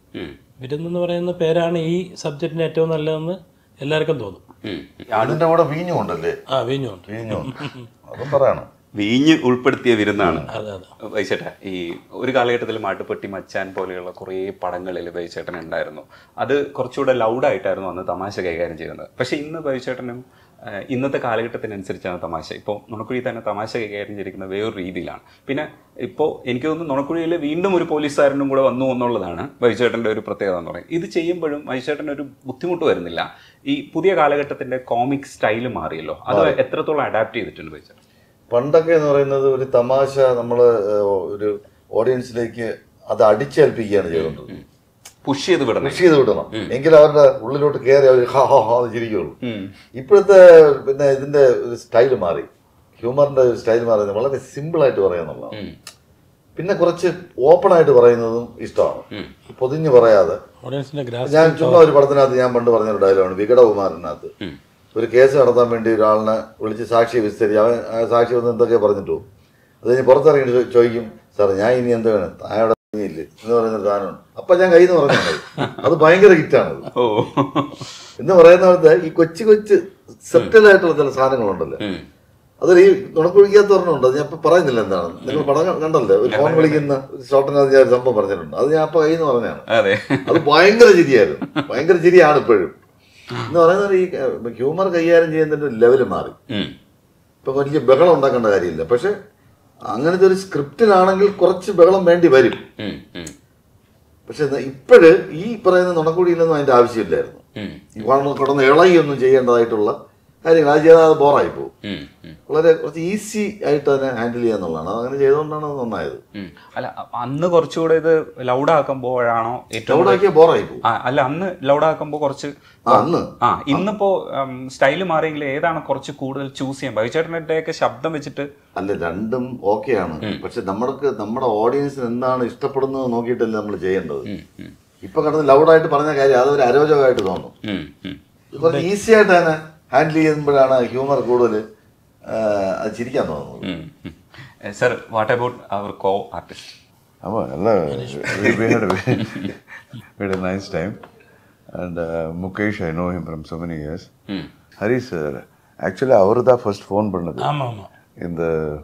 വിരുന്നെന്ന് പറയുന്ന പേരാണ് ഈ സബ്ജക്റ്റിന് ഏറ്റവും നല്ലതെന്ന് എല്ലാവർക്കും തോന്നും. അതിന്റെ കൂടെ വീഞ്ഞും ഉണ്ടല്ലേ? ആ വീഞ്ഞുണ്ട്. വീഞ്ഞുണ്ട്, അതും പറയണം. വീഞ്ഞ് ഉൾപ്പെടുത്തിയ വിരുന്നാണ് അതെ അതെ. വൈചേട്ടൻ. ഈ ഒരു കാലഘട്ടത്തിൽ മാട്ടുപ്പെട്ടി മച്ചാൻ പോലെയുള്ള കുറേ പടങ്ങളിൽ വൈചേട്ടൻ ഉണ്ടായിരുന്നു. അത് കുറച്ചുകൂടെ ലൗഡായിട്ടായിരുന്നു അന്ന് തമാശ കൈകാര്യം ചെയ്യുന്നത്. പക്ഷെ ഇന്ന് വൈചേട്ടനും ഇന്നത്തെ കാലഘട്ടത്തിനനുസരിച്ചാണ് തമാശ. ഇപ്പോൾ നുണക്കുഴി തന്നെ തമാശ കൈകാര്യം ചെയ്തിരിക്കുന്നത് വേറൊരു രീതിയിലാണ്. പിന്നെ ഇപ്പോൾ എനിക്ക് തോന്നുന്നു നുണക്കുഴിയിൽ വീണ്ടും ഒരു പോലീസുകാരനും കൂടെ വന്നു എന്നുള്ളതാണ് വൈചേട്ടൻ്റെ ഒരു പ്രത്യേകത എന്ന് പറയുന്നത്. ഇത് ചെയ്യുമ്പോഴും വൈചേട്ടൻ്റെ ഒരു ബുദ്ധിമുട്ട് വരുന്നില്ല? ഈ പുതിയ കാലഘട്ടത്തിൻ്റെ കോമിക് സ്റ്റൈല് മാറിയല്ലോ, അത് എത്രത്തോളം അഡാപ്റ്റ് ചെയ്തിട്ടുണ്ട് വൈചേട്ടൻ? പണ്ടൊക്കെ എന്ന് പറയുന്നത് ഒരു തമാശ നമ്മൾ ഒരു ഓഡിയൻസിലേക്ക് അത് അടിച്ചേൽപ്പിക്കുകയാണ് ചെയ്തത്, പുഷ് ചെയ്ത് വിടണം, പുഷ് ചെയ്ത് വിടണം, എങ്കിൽ അവരുടെ ഉള്ളിലോട്ട് കയറി അവർ ഹാ ഹാ ഹാ ചിരിക്കുള്ളൂ. ഇപ്പോഴത്തെ പിന്നെ ഇതിന്റെ ഒരു സ്റ്റൈല് മാറി, ഹ്യൂമറിന്റെ ഒരു സ്റ്റൈൽ മാറി, വളരെ സിമ്പിൾ ആയിട്ട് പറയാന്നുള്ളതാണ്. പിന്നെ കുറച്ച് ഓപ്പൺ ആയിട്ട് പറയുന്നതും ഇഷ്ടമാണ്, പൊതിഞ്ഞ് പറയാതെ. ഞാൻ ചുമ്മാ ഒരു പടത്തിനകത്ത് ഞാൻ പണ്ട് പറഞ്ഞൊരു ഡയലോഗാണ് വികടകുമാരനകത്ത്. ഒരു കേസ് നടത്താൻ വേണ്ടി ഒരാളിനെ വിളിച്ച് സാക്ഷി വിസ്തരിച്ച് അവൻ സാക്ഷി വന്ന് എന്തൊക്കെ പറഞ്ഞിട്ടു, അത് കഴിഞ്ഞ് പുറത്തിറങ്ങിയിട്ട് ചോദിക്കും, സാർ ഞാൻ ഇനി എന്താ വേണം, താഴെ ഇല്ലേ എന്ന് പറയുന്നൊരു സാധനമാണ്. അപ്പൊ ഞാൻ കയ്യിൽ നിന്ന് പറഞ്ഞത് അത് ഭയങ്കര ഹിറ്റാണത് എന്ന് പറയുന്നവർക്ക് ഈ കൊച്ചു കൊച്ചു സെപ്റ്റലായിട്ടുള്ള ചില സാധനങ്ങളുണ്ടല്ലോ, അതിൽ ഈ നുണക്കുഴിക്കാത്ത പറഞ്ഞുണ്ട്. അത് ഞാൻ ഇപ്പൊ പറയുന്നില്ല എന്താണ്, നിങ്ങൾ പടം കണ്ടല്ലേ, ഒരു ഫോൺ വിളിക്കുന്ന ഷോട്ടിനകത്ത് ഞാൻ ഒരു സംഭവം പറഞ്ഞിട്ടുണ്ട്, അത് ഞാൻ അപ്പൊ കയ്യിൽ നിന്ന് പറഞ്ഞാണ്. അത് ഭയങ്കര ചിരിയായിരുന്നു, ഭയങ്കര ചിരിയാണ് ഇപ്പോഴും എന്ന് പറയുന്നത്. ഈ ഹ്യൂമർ കൈകാര്യം ചെയ്യുന്നതിന്റെ ലെവല് മാറി. ഇപ്പൊ വലിയ ബഹളം ഉണ്ടാക്കേണ്ട കാര്യമില്ല, പക്ഷെ അങ്ങനത്തെ ഒരു സ്ക്രിപ്റ്റിലാണെങ്കിൽ കുറച്ച് ബഹളം വേണ്ടി വരും. പക്ഷെ ഇപ്പോഴ് ഈ പറയുന്ന നുണക്കുഴിയിലൊന്നും അതിന്റെ ആവശ്യമില്ലായിരുന്നു. ഈ കിടന്ന് ഇളകിയൊന്നും ചെയ്യേണ്ടതായിട്ടുള്ള കാര്യങ്ങൾ അത് ചെയ്താൽ അത് ബോറായി പോകും. വളരെ കുറച്ച് ഈസി ആയിട്ട് അതിനെ ഹാൻഡിൽ ചെയ്യാന്നുള്ളതാണ്. അത് അങ്ങനെ ചെയ്തുകൊണ്ടാണ് അത് നന്നായത്. അല്ല അന്ന് കുറച്ചുകൂടെ ഇത് ലൗഡാക്കുമ്പോഴാണോ ഏറ്റവും ലൗഡാക്കിയ ബോറായി പോകും? അല്ല അന്ന് ലൗഡാക്കുമ്പോ കുറച്ച് അന്ന് ആ ഇന്നിപ്പോ സ്റ്റൈല് മാറിയെങ്കിൽ ഏതാണ് കുറച്ച് കൂടുതൽ ചൂസ് ചെയ്യാൻ? വൈചേട്ടൻ്റെ ഒക്കെ ശബ്ദം വെച്ചിട്ട് അല്ല, രണ്ടും ഓക്കെയാണ്. പക്ഷെ നമ്മൾക്ക് നമ്മുടെ ഓഡിയൻസിന് എന്താണ് ഇഷ്ടപ്പെടുന്നത് നോക്കിയിട്ടല്ലേ നമ്മൾ ചെയ്യേണ്ടത്. ഇപ്പൊ കിടന്ന് ലൗഡായിട്ട് പറഞ്ഞ കാര്യം അതൊരു അരോചകമായിട്ട് തോന്നും. കുറച്ച് ഈസി ആയിട്ട് തന്നെ ഹാൻഡിൽ ചെയ്യുമ്പോഴാണ് ഹ്യൂമർ കൂടുതൽ അത് ചിരിക്കാൻ തോന്നുന്നത്. Sir, what about our co artist? അപ്പോൾ എല്ലാ we had a very nice time and uh, Mukesh, I know him from so many years. hmm. Harish sir, actually அவர் தான் ஃபர்ஸ்ட் ஃபோன் பண்ணது இந்த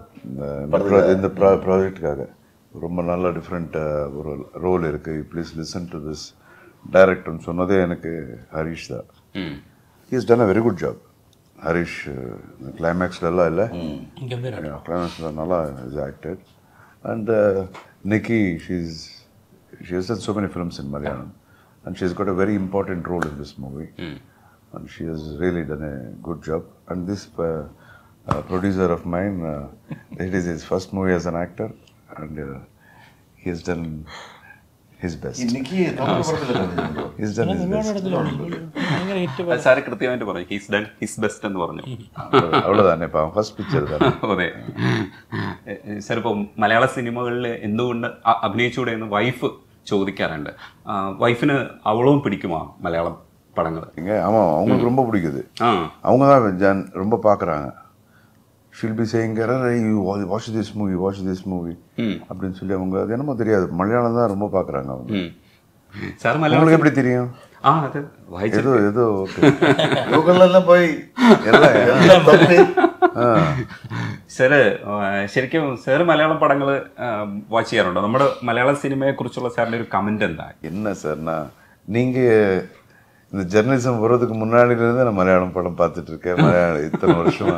இந்த ப்ராஜெக்டுக்காக. ரொம்ப நல்ல டிஃப்ரெண்ட் ஒரு ரோல் இருக்கு, ப்ளீஸ் லிசன் டு திஸ் டைரக்டர்னு சொன்னதே எனக்கு ஹரிஷ் தான். he has done a very good job. Harish கிளைமேக்ஸ்ல எல்லாம் இல்லை, கிளைமேக்ஸ்ல நல்லா is acted. And uh, Nikki, she's she has done so many films in Malayalam and she's got a very important role in this movie. mm. And she has really done a good job. And this uh, uh, producer of mine, uh, it is his first movie as an actor and uh, he has done his best. He's done his best. Sir കൃത്യമായിട്ട് പറഞ്ഞു his done his best എന്ന് പറഞ്ഞു. അவ்வளவுதானே പാവം, first picture തന്നെ. അതെ sir, ഇപ്പോൾ മലയാള സിനിമകളിൽ എന്തുകൊണ്ട് അഭിനയിച്ചുകൂടെ എന്ന് വൈഫ് ചോദിക്കാറുണ്ട്. വൈഫിന് അവളും പിടിക്കുമോ മലയാളം படங்கள்? ஆமாம், அவங்களுக்கு ரொம்ப பிடிக்குது. அவங்க தான் ஜான் ரொம்ப பார்க்குறாங்க. She'll be saying you watch this movie watch this movie அப்படின்னு சொல்லி அவங்க அது என்னமோ தெரியாது, மலையாளம் தான் ரொம்ப பார்க்குறாங்க அவங்க. சார், உங்களுக்கு எப்படி தெரியும்? ആ അത് ஏதோ ஏதோ ഗൂഗിളിലെല്ലാം പോയി സാറ് ശരിക്കും സാറ് മലയാളം പടങ്ങൾ വാച്ച് ചെയ്യാറുണ്ടോ? നമ്മുടെ മലയാള സിനിമയെ കുറിച്ചുള്ള സാറിന്റെ ഒരു കമന്റ് എന്താ? என்ன சார்னா, நீங்கள் இந்த ஜெர்னலிசம் வர்றதுக்கு முன்னாடியிலேருந்து நான் மலையாளம் படம் பார்த்துட்டு இருக்கேன். மலையாளம் இத்தனை வருஷமா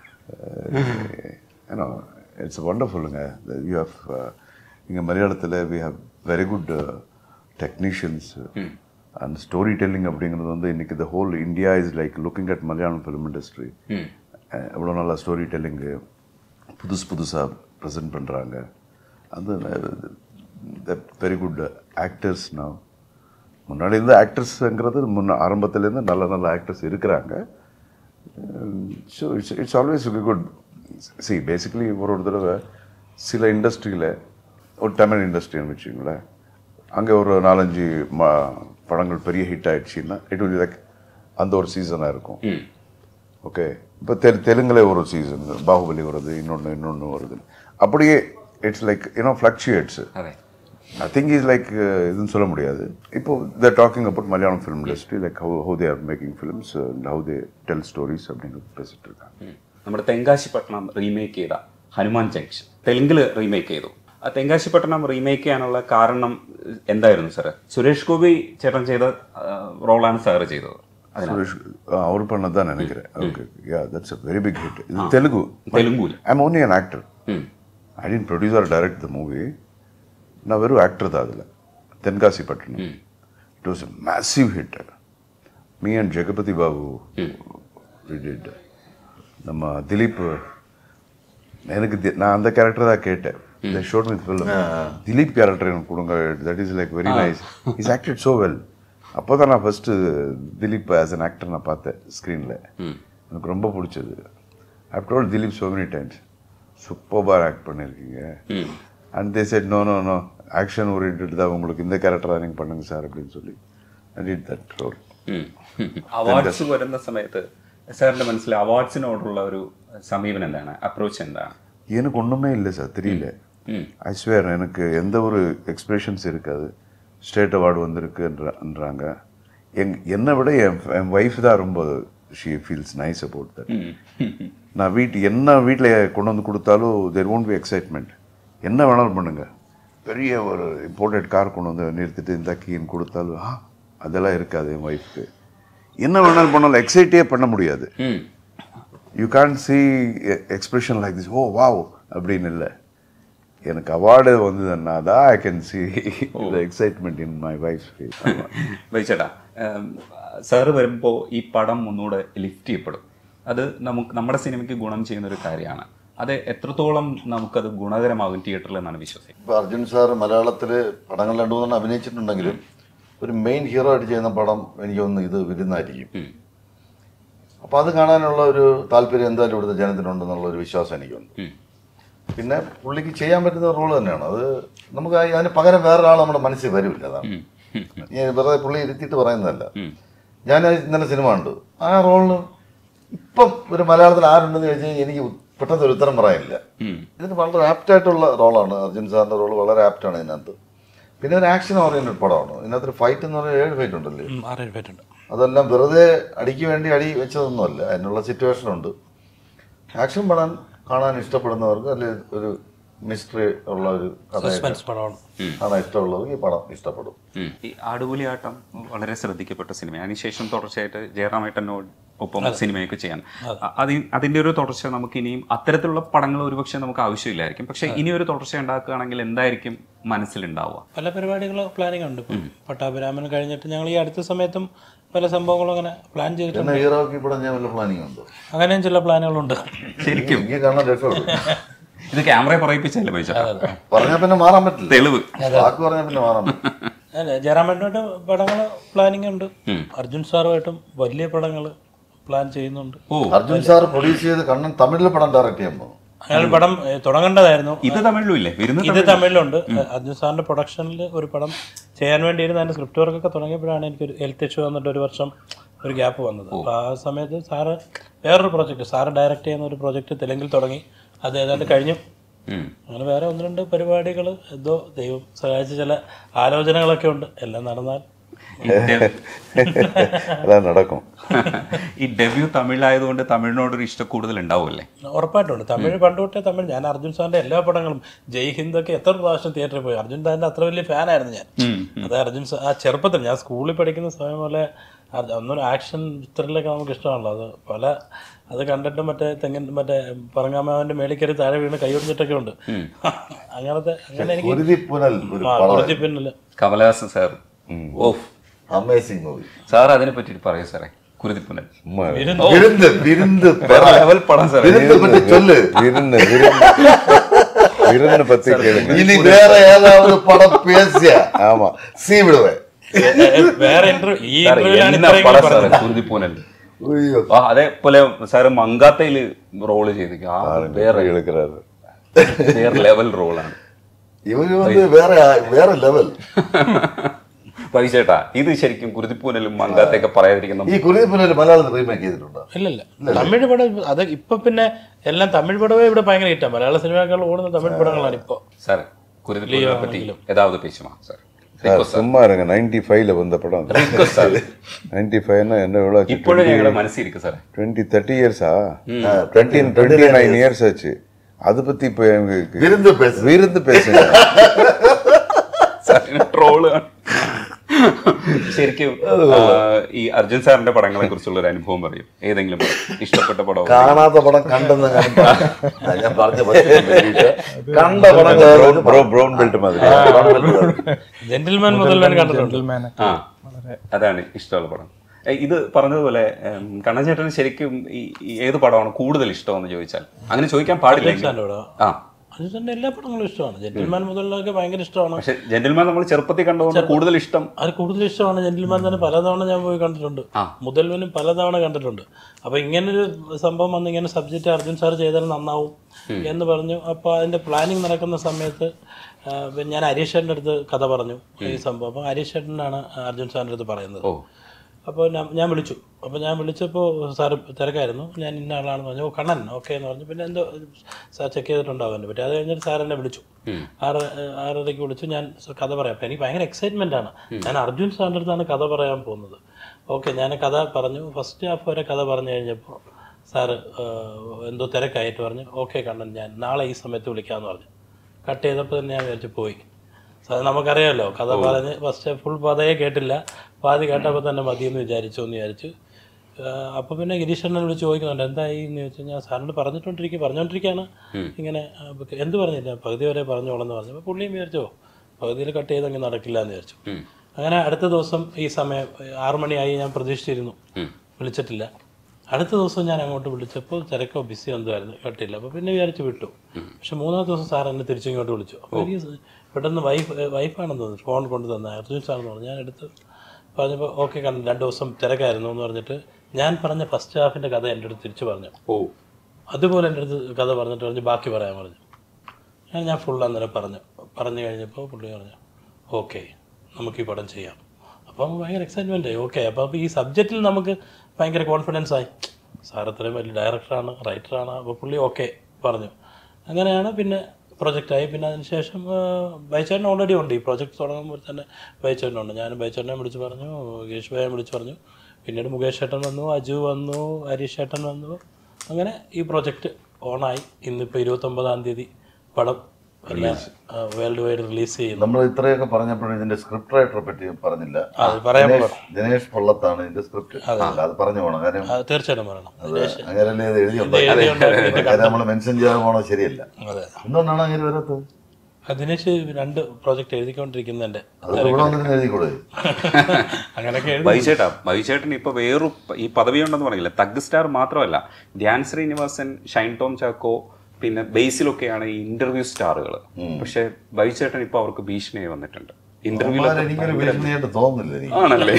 ஏன்னா இட்ஸ் வண்டர்ஃபுல்லுங்க. யூ ஹவ் இங்கே மலையாளத்தில் we have very good technicians and story telling அப்படிங்கிறது வந்து இன்றைக்கி the whole India is like looking at Malayalam film industry. எவ்வளோ நல்லா ஸ்டோரி டெல்லிங்கு புதுசு புதுசாக ப்ரெசென்ட் பண்ணுறாங்க. அது தட் வெரி குட் ஆக்டர்ஸ் நான் முன்னாடி இருந்த ஆக்டர்ஸுங்கிறது முன்ன ஆரம்பத்துலேருந்து நல்ல நல்ல ஆக்டர்ஸ் இருக்கிறாங்க. So it's it's always good. See basically ஒரு ஒரு தடவை சில இண்டஸ்ட்ரியில் ஒரு தமிழ் இண்டஸ்ட்ரின்னு வச்சுங்களேன், அங்கே ஒரு நாலஞ்சு மா படங்கள் பெரிய ஹிட் ஆகிடுச்சின்னா இட் வில் லைக் அந்த ஒரு சீசனாக இருக்கும். ஓகே, இப்போ தெ தெலுங்குல ஒரு சீசன் பாகுபலி வருது, இன்னொன்று இன்னொன்று வருது, அப்படியே it's like you know fluctuates. I think he's like இதுன்னு சொல்ல முடியாது. இப்போ they're talking about Malayalam film industry, like how how they are making films and how they tell stories அப்படின்னு பேசிட்டு இருக்காங்க. നമ്മുടെ തെങ്കാശിപട്ടണം റീമേക്ക് ചെയ്ത ഹനുമാൻ ജംഗ്ഷൻ തെലുങ്കിൽ റീമേക്ക് ചെയ്തു. ആ തെങ്കാശിപട്ടണം റീമേക്ക് ചെയ്യാനുള്ള കാരണം എന്തായിരുന്നു സാർ? സുരേഷ് ഗോപി ചേട്ടൻ ചെയ്ത റോളാണ് സാർ ചെയ്തത്. സുരേഷ് അവർ பண்ணதான் நினைக்கிறேன். Okay, yeah, that's a very big hit. ഇത് Telugu. തെലുങ്കുല. I'm only an actor. I didn't produce or direct the movie. நான் வெறும் ஆக்டர் தான் அதில். தென்காசி பட்டணம். It was a massive hit. Me and Jagapathi Babu we did. நம்ம திலீப் எனக்கு நான் அந்த கேரக்டர் தான் கேட்டேன். They showed me the film. Dileep character எனக்கு கொடுங்க. That is like very nice. He's acted so well. அப்போ தான் நான் first Dileep as an actor நான் பார்த்தேன் ஸ்க்ரீனில். எனக்கு ரொம்ப பிடிச்சது. I've told Dileep so many times, சூப்பராக ஆக்ட் பண்ணியிருக்கீங்க. And they said no no no action oriented தான் உங்களுக்கு இந்த கேரக்டர் தான் நீங்கள் பண்ணுங்க சார் அப்படின்னு சொல்லி I did that role. Awards വരുന്ന സമയത്ത് സാറിന്റെ മനസ്സിൽ അവാർഡ്സിനോടുള്ള ഒരു സമീപനം എന്താണ്, അപ്രോച്ച് എന്താണ്? எனக்கு ஒன்றுமே இல்லை சார், தெரியல. ஐ ஸ்வேர் எனக்கு எந்த ஒரு எக்ஸ்பிரஷன்ஸ் இருக்காது. ஸ்டேட் அவார்டு வந்திருக்குன்றாங்க. எங் என்னை விட என் என் ஒய்ஃப் தான் ரொம்ப she feels nice about that. நான் வீட்டு என்ன வீட்டில் கொண்டு வந்து கொடுத்தாலும் தேர் ஓன்ட் பி எக்ஸைட்மெண்ட். என்ன வேணாலும் பண்ணுங்க, பெரிய ஒரு இம்போர்ட்டட் கார் கொண்டு வந்து நிறுத்திட்டு இந்த கீன்னு கொடுத்தாலும் ஆ அதெல்லாம் இருக்காது என் ஒய்ஃப்க்கு. என்ன வேணாலும் பண்ணாலும் எக்ஸைட்டே பண்ண முடியாது. You can see expression like this oh wow அப்படின்னு இல்லை. எனக்கு அவார்டு வந்ததுன்னா தான் I can see the excitement in my wife face. വൈചേട്ടാ, സാറ് വരുമ്പോൾ ഈ പടം ഒന്നുകൂടെ ലിഫ്റ്റ് ചെയ്യപ്പെടും. അത് നമുക്ക് നമ്മുടെ സിനിമയ്ക്ക് ഗുണം ചെയ്യുന്നൊരു കാര്യമാണ്. അത് എത്രത്തോളം നമുക്കത് ഗുണകരമാകും തിയേറ്ററിൽ എന്നാണ് വിശ്വസിക്കുന്നത്? ഇപ്പോൾ അർജുൻ സാർ മലയാളത്തിൽ പടങ്ങൾ രണ്ടു മൂന്നെണ്ണം അഭിനയിച്ചിട്ടുണ്ടെങ്കിലും ഒരു മെയിൻ ഹീറോ ആയിട്ട് ചെയ്യുന്ന പടം എനിക്ക് തോന്നുന്നു ഇത് വിരുന്നായിരിക്കും. അപ്പോൾ അത് കാണാനുള്ള ഒരു താല്പര്യം എന്തായാലും ഇവിടുത്തെ ജനത്തിനുണ്ടെന്നുള്ള ഒരു വിശ്വാസം എനിക്കുണ്ട്. പിന്നെ പുള്ളിക്ക് ചെയ്യാൻ പറ്റുന്ന റോൾ തന്നെയാണ് അത്. നമുക്ക് അതിന് പകരം വേറൊരാൾ നമ്മുടെ മനസ്സിൽ വരില്ല. അതാണ് ഞാൻ വെറുതെ പുള്ളി ഇരുത്തിയിട്ട് പറയുന്നതല്ല. ഞാൻ ഇന്നലെ സിനിമ കണ്ടു, ആ റോളിന് ഇപ്പം ഒരു മലയാളത്തിൽ ആരുണ്ടെന്ന് ചോദിച്ചു കഴിഞ്ഞാൽ എനിക്ക് പെട്ടെന്ന് ഒരു ഉത്തരം പറയാനില്ല. ഇതിന് വളരെ ആപ്റ്റായിട്ടുള്ള റോളാണ്. അർജുൻ സാറിൻ്റെ റോൾ വളരെ ആപ്റ്റാണ് ഇതിനകത്ത്. പിന്നെ ഒരു ആക്ഷൻ ഓറിയൻറ്റഡ് പടമാണ്. ഇതിനകത്തൊരു ഫൈറ്റ് എന്ന് പറഞ്ഞാൽ ഏഴ് ഫൈറ്റ് ഉണ്ടല്ലേ? ആറേഴ് ഫൈറ്റ് ഉണ്ട്. അതെല്ലാം വെറുതെ അടിക്ക് വേണ്ടി അടി വെച്ചതൊന്നുമല്ല, അതിനുള്ള സിറ്റുവേഷനുണ്ട്. ആക്ഷൻ പടം കാണാൻ ഇഷ്ടപ്പെടുന്നവർക്ക് അല്ലെങ്കിൽ ഒരു മിസ്റ്ററി ഉള്ള ഒരു കഥ കാണാൻ ഇഷ്ടമുള്ളവർക്ക് ഈ പടം ഇഷ്ടപ്പെടും. ഈ ആടുപുലിയാട്ടം വളരെ ശ്രദ്ധിക്കപ്പെട്ട സിനിമയാണ്. അതിനുശേഷം തുടർച്ചയായിട്ട് ജയറാമേട്ടനോട് ഒപ്പം സിനിമയൊക്കെ ചെയ്യാൻ അതി അതിൻ്റെ ഒരു തുടർച്ച നമുക്ക് ഇനിയും അത്തരത്തിലുള്ള പടങ്ങൾ ഒരുപക്ഷെ നമുക്ക് ആവശ്യമില്ലായിരിക്കും. പക്ഷെ ഇനി ഒരു തുടർച്ച ഉണ്ടാക്കുകയാണെങ്കിൽ എന്തായിരിക്കും മനസ്സിലുണ്ടാവുക? പല പരിപാടികളും പ്ലാനിങ് ഉണ്ട്. ഇപ്പം പട്ടാഭിരാമൻ കഴിഞ്ഞിട്ട് ഞങ്ങൾ ഈ അടുത്ത സമയത്തും പല സംഭവങ്ങളും അങ്ങനെ പ്ലാൻ ചെയ്തിട്ടുണ്ട്. ഹീറോക്ക് ഇവിടെ ഞാൻ വല്ല പ്ലാനിങ് ഉണ്ട്, അങ്ങനെയും ചില പ്ലാനുകളുണ്ട്. ശരിക്കും കാണാൻ രക്ഷപ്പെടും. ഇത് ക്യാമറ പറയിപ്പിച്ചല്ലേ പൈസ പറഞ്ഞാൽ പിന്നെ മാറാൻ പറ്റില്ല. തെളിവ് വാക്ക് പറഞ്ഞാൽ പിന്നെ മാറാൻ പറ്റും. അല്ല, ജയറാമേട്ടനായിട്ട് പടങ്ങൾ പ്ലാനിങ് ഉണ്ട്. അർജുൻ സാറുമായിട്ടും വലിയ പടങ്ങൾ പ്ലാൻ ചെയ്യുന്നുണ്ട്. അർജുൻ സാർ പ്രൊഡ്യൂസ് ചെയ്ത് കണ്ണൻ തമിഴിൽ പടം ഡയറക്റ്റ് ചെയ്യാൻ പോകും. അയാൾ പടം തുടങ്ങേണ്ടതായിരുന്നു. ഇത് തമിഴിലും ഇല്ലേ? ഇത് തമിഴിലുണ്ട്. അർജുൻ സാറിന്റെ പ്രൊഡക്ഷനിൽ ഒരു പടം ചെയ്യാൻ വേണ്ടിയിരുന്ന അതിന്റെ സ്ക്രിപ്റ്റ് വർക്കൊക്കെ തുടങ്ങിയപ്പോഴാണ് എനിക്കൊരു ഹെൽത്ത് ഇഷ്യൂ വന്നിട്ട് ഒരു വർഷം ഒരു ഗ്യാപ്പ് വന്നത്. അപ്പോൾ ആ സമയത്ത് സാറ് വേറൊരു പ്രോജക്റ്റ് സാറ് ഡയറക്റ്റ് ചെയ്യുന്ന ഒരു പ്രോജക്റ്റ് തെലുങ്കിൽ തുടങ്ങി. അത് ഏതാണ്ട് കഴിഞ്ഞു. അങ്ങനെ വേറെ ഒന്ന് രണ്ട് പരിപാടികൾ എന്തോ ദൈവം സഹായിച്ച ചില ആലോചനകളൊക്കെ ഉണ്ട്. എല്ലാം നടന്നാൽ നടക്കും. ഈ ഡെബ്യൂ തമിഴിലായതുകൊണ്ട് തമിഴിനോടൊരു ഇഷ്ടം കൂടുതൽ ഉണ്ടാവുമല്ലേ? ഉറപ്പായിട്ടുണ്ട്. തമിഴ് പണ്ട് തൊട്ടേ തമിഴ്. ഞാൻ അർജുൻ സാറിന്റെ എല്ലാ പടങ്ങളും ജയ് ഹിന്ദൊക്കെ എത്ര പ്രാവശ്യം തിയേറ്ററിൽ പോയി. അർജുൻ സാറിന്റെ അത്ര വലിയ ഫാനായിരുന്നു ഞാൻ. അത് അർജുൻ സാർ ആ ചെറുപ്പത്തിൽ ഞാൻ സ്കൂളിൽ പഠിക്കുന്ന സമയം പോലെ ഒന്നൊരു ആക്ഷൻ ചിത്രത്തിലൊക്കെ നമുക്ക് ഇഷ്ടമാണല്ലോ. അത് പല അത് കണ്ടിട്ട് മറ്റേ തെങ്ങിൻ മറ്റേ പറങ്ങാമാവിന്റെ മേളിൽ കയറി താഴെ വീണ് കൈയൊടിഞ്ഞിട്ടൊക്കെ ഉണ്ട്. അങ്ങനത്തെ അങ്ങനെ എനിക്ക് Kamalahasan sir of amazing movie. Sir അതിനെ പറ്റി പറയൂ സാറേ. കുരുതിപ്പുനൽ ലെവൽ പടം സാർ. ഇനി വേറെ ഏതാவது പടം പേസിയ ആമാ സീ വിടുവേ വേറെ ഇന്റർവ്യൂ ഈ കുരുതിപ്പുനൽ. അതേപോലെ സാറ് മങ്കാത്തയില് റോള് ചെയ്തിരിക്കും. ആ വേറെ വേറെ ലെവൽ റോളാണ്. ഇവര് വന്ന് വേറെ വേറെ ലെവൽ. പൈസേട്ടാ, ഇത് ശരിക്കും കുരുതിപ്പൂനലും മങ്കാത്തൊക്കെ പറയാതിരിക്കുന്ന ഈ കുരുതിപ്പൂനൽ മലയാളത്തിൽ റീമേക്ക് ചെയ്തിട്ടുണ്ടോ? ഇല്ലല്ല, തമിഴ് പടം. അത് ഇപ്പൊ പിന്നെ എല്ലാം തമിഴ് പടവേ ഇവിടെ ഭയങ്കര ഹിറ്റാണ്. മലയാള സിനിമകൾ ഓടുന്ന തമിഴ് പടങ്ങളാണ് ഇപ്പൊ. സാറേ, குருதிப்புலியை பற்றி ஏதாவது பேசுமா சார்? சும்மா இருங்க. நைன்டி ஃபைவ்ல வந்த படம் நைன்டி ஃபைவ்னா என்ன எவ்வளோ இப்பொழுது எங்களோட மனசு இருக்கு சார். டுவெண்ட்டி தேர்ட்டி இயர்ஸா டுவெண்ட்டி டுவெண்ட்டி நைன் இயர்ஸ் ஆச்சு. அதை பத்தி இப்போ விருந்து பேச விருந்து பேசுங்க. ട്രോള്. ശരിക്കും ഈ അർജുൻ സാറിന്റെ പടങ്ങളെ കുറിച്ചുള്ള ഒരു അനുഭവം പറയും. ഏതെങ്കിലും ഇഷ്ടപ്പെട്ട പടം? കാണാത്ത പടം കണ്ടെന്ന് ഞാൻ പറഞ്ഞ കണ്ട ബ്രൗൺ ബെൽറ്റ് മാതിരി ജെന്റിൽമാൻ മുതൽ കണ്ടിട്ടുണ്ട്. ആ, അതാണ് ഇഷ്ടമുള്ള പടം. ഇത് പറഞ്ഞതുപോലെ കണ്ണൻ ശരിക്കും ഈ ഏത് പടമാണ് കൂടുതൽ ഇഷ്ടമെന്ന് ചോദിച്ചാൽ അങ്ങനെ ചോദിക്കാൻ പാടില്ല. ആ, അർജുൻ്റെ എല്ലാ പടങ്ങളും ഇഷ്ടമാണ്. ജെന്റിൽമാൻ മുതലൊക്കെ ഭയങ്കര ഇഷ്ടമാണ്. പക്ഷെ ജെന്റിൽമാൻ നമ്മൾ ചെറുപ്പത്തിൽ കണ്ടതുകൊണ്ട് കൂടുതൽ ഇഷ്ടം അത് കൂടുതൽ ഇഷ്ടമാണ്. ജെന്റിൽമാൻ തന്നെ പലതവണ ഞാൻ പോയി കണ്ടിട്ടുണ്ട്. മുതൽവനും പലതവണ കണ്ടിട്ടുണ്ട്. അപ്പൊ ഇങ്ങനൊരു സംഭവം വന്ന് ഇങ്ങനെ സബ്ജക്റ്റ് അർജുൻ സാർ ചെയ്താൽ നന്നാവും എന്ന് പറഞ്ഞു. അപ്പോൾ അതിന്റെ പ്ലാനിങ് നടക്കുന്ന സമയത്ത് ഞാൻ ഹരീഷ് ചേട്ടൻ്റെ അടുത്ത് കഥ പറഞ്ഞു ഈ സംഭവം. അപ്പം ഹരീഷ് ചേട്ടനാണ് അർജുൻ സാറിൻ്റെ അടുത്ത് പറയുന്നത്. അപ്പോൾ ഞാൻ വിളിച്ചു. അപ്പോൾ ഞാൻ വിളിച്ചപ്പോൾ സാറ് തിരക്കായിരുന്നു. ഞാൻ ഇന്ന ആളാണെന്ന് പറഞ്ഞു. ഓ കണ്ണൻ ഓക്കെ എന്ന് പറഞ്ഞു. പിന്നെ എന്തോ സാർ ചെക്ക് ചെയ്തിട്ടുണ്ടാവും എൻ്റെ പറ്റി. അത് കഴിഞ്ഞിട്ട് സാർ എന്നെ വിളിച്ചു. ആറ് ആറരയ്ക്ക് വിളിച്ചു. ഞാൻ കഥ പറയാം. അപ്പം എനിക്ക് ഭയങ്കര എക്സൈറ്റ്മെൻ്റ് ആണ്. ഞാൻ അർജുൻ സാറിൻ്റെ അടുത്താണ് കഥ പറയാൻ പോകുന്നത്. ഓക്കെ, ഞാൻ കഥ പറഞ്ഞു. ഫസ്റ്റ് ഹാഫ് വരെ കഥ പറഞ്ഞു കഴിഞ്ഞപ്പോൾ സാറ് എന്തോ തിരക്കായിട്ട് പറഞ്ഞു ഓക്കെ കണ്ണൻ ഞാൻ നാളെ ഈ സമയത്ത് വിളിക്കാമെന്ന് പറഞ്ഞു. കട്ട് ചെയ്തപ്പോൾ തന്നെ ഞാൻ വിചാരിച്ചു പോയി. സാർ നമുക്കറിയാമല്ലോ കഥ പറഞ്ഞ് ഫസ്റ്റ് ഫുൾ കഥയെ കേട്ടില്ല. പാതി കേട്ടപ്പോൾ തന്നെ മതിയെന്ന് വിചാരിച്ചു എന്ന് വിചാരിച്ചു. അപ്പോൾ പിന്നെ ഗിരീഷണ്ണനെ വിളിച്ച് ചോദിക്കുന്നുണ്ട് എന്തായി എന്ന് ചോദിച്ചു. ഞാൻ സാറിനോട് പറഞ്ഞിട്ടോണ്ടിരിക്കുക പറഞ്ഞുകൊണ്ടിരിക്കുകയാണ് ഇങ്ങനെ എന്ത് പറഞ്ഞില്ല പകുതി വരെ പറഞ്ഞോളെന്ന് പറഞ്ഞു. അപ്പോൾ പുള്ളിയും വിചാരിച്ചോ പകുതിയിൽ കട്ട് ചെയ്തങ്ങനെ നടക്കില്ല എന്ന് വിചാരിച്ചു. അങ്ങനെ അടുത്ത ദിവസം ഈ സമയം ആറു മണിയായി ഞാൻ പ്രതീക്ഷിച്ചിരുന്നു. വിളിച്ചിട്ടില്ല. അടുത്ത ദിവസം ഞാൻ അങ്ങോട്ട് വിളിച്ചപ്പോൾ തിരക്കോ ബിസിയോ എന്തായിരുന്നു കട്ടില്ല. അപ്പോൾ പിന്നെ വിചാരിച്ച് വിട്ടു. പക്ഷെ മൂന്നാമത്തെ ദിവസം സാർ എന്നെ തിരിച്ചിങ്ങോട്ട് വിളിച്ചു. അപ്പോൾ എനിക്ക് പെട്ടെന്ന് വൈഫ് വൈഫാണെന്ന് തോന്നുന്നു ഫോൺ കൊണ്ട് തന്നെ അർജുൻ സാറെന്ന് പറഞ്ഞു. ഞാൻ എടുത്ത് പറഞ്ഞപ്പോൾ ഓക്കെ കണ്ടു രണ്ട് ദിവസം തിരക്കായിരുന്നു എന്ന് പറഞ്ഞിട്ട് ഞാൻ പറഞ്ഞ ഫസ്റ്റ് ഹാഫിൻ്റെ കഥ എൻ്റെ അടുത്ത് തിരിച്ചു പറഞ്ഞു. ഓ അതുപോലെ എൻ്റെ അടുത്ത് കഥ പറഞ്ഞിട്ട് പറഞ്ഞു ബാക്കി പറയാൻ പറഞ്ഞു. ഞാൻ ഞാൻ ഫുൾ അന്നേരം പറഞ്ഞു. പറഞ്ഞു കഴിഞ്ഞപ്പോൾ പുള്ളി പറഞ്ഞു ഓക്കെ നമുക്ക് ഈ പടം ചെയ്യാം. അപ്പം ഭയങ്കര എക്സൈറ്റ്മെൻ്റ് ആയി. ഓക്കെ അപ്പോൾ അപ്പോൾ ഈ സബ്ജക്റ്റിൽ നമുക്ക് ഭയങ്കര കോൺഫിഡൻസ് ആയി. സാർ അത്രയും വലിയ ഡയറക്ടറാണ് റൈറ്ററാണ്. അപ്പോൾ പുള്ളി ഓക്കെ പറഞ്ഞു. അങ്ങനെയാണ് പിന്നെ പ്രൊജക്റ്റായി. പിന്നെ അതിന് ശേഷം ബൈച്ചേട്ടൻ ഓൾറെഡി ഉണ്ട്. ഈ പ്രൊജക്റ്റ് തുടങ്ങുമ്പോൾ തന്നെ ബൈച്ചേട്ടനുണ്ട്. ഞാൻ ബൈച്ചേട്ടനെ വിളിച്ച് പറഞ്ഞു, ഗിരീഷ് ഭായെ വിളിച്ച് പറഞ്ഞു. പിന്നീട് മുകേഷ് ചേട്ടൻ വന്നു, അജു വന്നു, ഹരീഷ് ചേട്ടൻ വന്നു. അങ്ങനെ ഈ പ്രൊജക്റ്റ് ഓണായി. ഇന്നിപ്പോൾ ഇരുപത്തൊമ്പതാം തീയതി പടം വേൾഡ് വൈഡ് റിലീസ് ചെയ്യുന്നു. നമ്മൾ ഇത്രയൊക്കെ പറഞ്ഞപ്പോഴും ഇതിന്റെ സ്ക്രിപ്റ്റ് റൈറ്ററെ പറ്റി പറഞ്ഞില്ല. ദിനേഷ് പൊള്ളത്താണ് ഇതിന്റെ സ്ക്രിപ്റ്റ്. അത് പറഞ്ഞു പോകണം. കാര്യം തീർച്ചയായിട്ടും പറയണം. അങ്ങനെയല്ലേ ഇത് എഴുതിയുണ്ടായി. നമ്മൾ മെൻഷൻ ചെയ്യാൻ പോകണം ശരിയല്ല. എന്തുകൊണ്ടാണ് അങ്ങനെ വരാത്തത്? ദിനേഷ് രണ്ട് പ്രോജക്റ്റ് എഴുതിക്കൊണ്ടിരിക്കുന്നുണ്ട്. അങ്ങനെയൊക്കെ ബൈചേട്ടാ ബൈചേട്ടൻ ഇപ്പൊ വേറൊരു ഈ പദവി ഉണ്ടെന്ന് പറഞ്ഞില്ല. തഗ് സ്റ്റാർ മാത്രമല്ല, ധ്യാൻ ശ്രീനിവാസൻ, ഷൈൻ ടോം ചാക്കോ, പിന്നെ ബേസിലൊക്കെയാണ് ഈ ഇന്റർവ്യൂ സ്റ്റാറുകൾ. പക്ഷെ ബൈചേട്ടൻ ഇപ്പൊ അവർക്ക് ഭീഷണിയായി വന്നിട്ടുണ്ട്. ഇന്റർവ്യൂ തോന്നുന്നില്ല. ആണല്ലേ?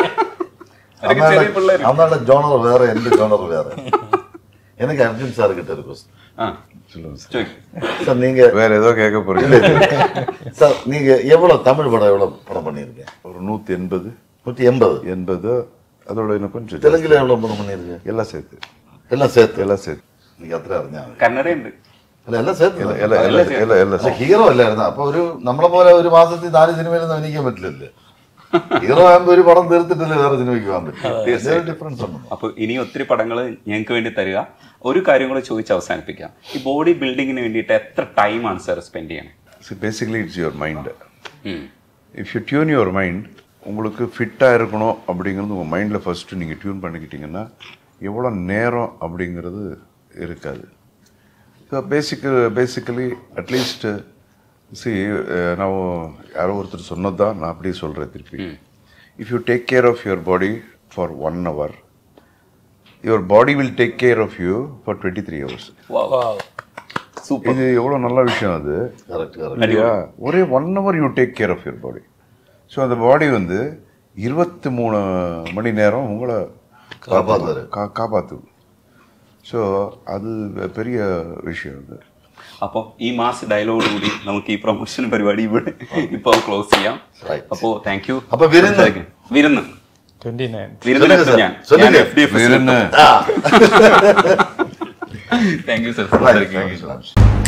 അന്നാണ് ജോണർ വേറെ, എന്റെ ജോണർ വേറെ. எனக்கு அர்ஜுன் சார் கிட்ட ஒரு கொஸ்டின். சார் நீங்க வேற ஏதோ கேட்க போறீங்க. சார் நீங்க எவ்வளவு தமிழ் படம் எவ்வளவு படம் பண்ணிருக்கீங்க? ஒரு நூத்தி எண்பது நூத்தி எண்பது எண்பது அதோட இன்னும் கொஞ்சம். தெலுங்குல எவ்வளவு படம் பண்ணிருக்கீங்க? எல்லாம் சேர்த்து എല്ലാം சேர்த்து എല്ലാം சேர்த்து നീക്ക് അത്ര അറിഞ്ഞാൽ കന്നഡയുണ്ട്. അല്ല എല്ലാം சேர்த்து എല്ലാം എല്ലാം ഹീറോ അല്ലായിരുന്നു. അപ്പൊ ഒരു നമ്മളെ പോലെ ഒരു മാസത്തിൽ നാല് സിനിമയിലൊന്നും അഭിനയിക്കാൻ പറ്റില്ലല്ലേ. ഹീറോ ആകുമ്പോ ഒരു പടം തീർത്തിട്ടല്ലേ വേറെ സിനിമയ്ക്ക് പോകാൻ പറ്റും. ഡിഫറൻസ് ഉണ്ട്. അപ്പൊ ഇനി ഒത്തിരി പടങ്ങൾ ഞങ്ങൾക്ക് വേണ്ടി തരിക. ഒരു കാര്യം കൂടെ ചോദിച്ച് അവസാനിപ്പിക്കാം. ഈ ബോഡി ബിൽഡിങ്ങിന് വേണ്ടിയിട്ട് എത്ര ടൈമാണ് സാർ സ്പെൻഡ് ചെയ്യണേ? Basically it's your mind. If you tune your mind, உங்களுக்கு ஃபிட்டாக இருக்கணும் அப்படிங்கிறது உங்கள் மைண்டில் ஃபஸ்ட்டு நீங்கள் டியூன் பண்ணிக்கிட்டீங்கன்னா எவ்வளோ நேரம் அப்படிங்கிறது இருக்காது. So basic basically at least see நான் யாரோ ஒருத்தர் சொன்னது தான் நான் அப்படியே சொல்கிறேன் திருப்பி. If you take care of your body for one hour, your body will take care of you for twenty three hours. இது எவ்வளோ நல்ல விஷயம் அது இல்லையா? ஒரே one hour you take care of your body. So அந்த பாடி வந்து இருபத்தி மூணு மணி நேரம் உங்களை காப்பாற்று கா காப்பாற்று ஸோ அது பெரிய விஷயம் அது. അപ്പോൾ ഈ മാസ് ഡയലോഗ് കൂടി നമുക്ക് ഈ പ്രൊമോഷൻ പരിപാടി ഇവിടെ ഇപ്പോൾ ക്ലോസ് ചെയ്യാം. അപ്പോൾ താങ്ക് യു. അപ്പോൾ വിരുന്ന് വിരുന്ന് ട്വന്റി നയൻ വിരുന്ന് ഞാൻ വിരുന്ന് താങ്ക് യു സർ.